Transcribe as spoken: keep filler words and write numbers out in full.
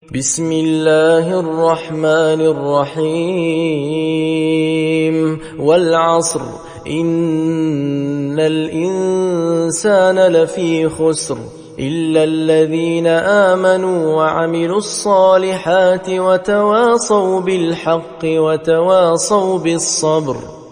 بسم الله الرحمن الرحيم والعصر إن الإنسان لفي خسر إلا الذين آمنوا وعملوا الصالحات وتواصوا بالحق وتواصوا بالصبر.